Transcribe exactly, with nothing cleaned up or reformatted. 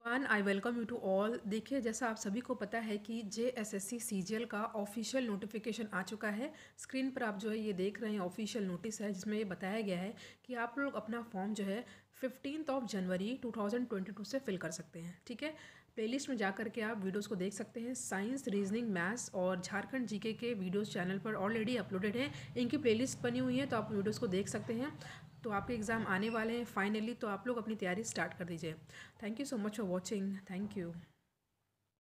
One I welcome you to all. देखिए, जैसा आप सभी को पता है कि J S S C C G L का ऑफिशियल नोटिफिकेशन आ चुका है। स्क्रीन पर आप जो है ये देख रहे हैं, ऑफिशियल नोटिस है जिसमें ये बताया गया है कि आप लोग अपना फॉर्म जो है fifteenth of January two thousand twenty two से फिल कर सकते हैं। ठीक है, प्लेलिस्ट में जा कर के आप वीडियोस को देख सकते हैं। साइंस, रीजनिंग, मैथ्स और झारखंड जीके के वीडियोस चैनल पर ऑलरेडी अपलोडेड हैं। इनकी प्लेलिस्ट बनी हुई है, तो आप वीडियोस को देख सकते हैं। तो आपके एग्ज़ाम आने वाले हैं फाइनली, तो आप लोग अपनी तैयारी स्टार्ट कर दीजिए। Thank you so much for watching. Thank you.